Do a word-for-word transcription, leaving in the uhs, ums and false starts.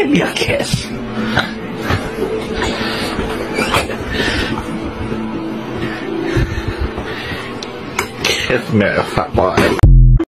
Give me a kiss. Kiss me, fat boy.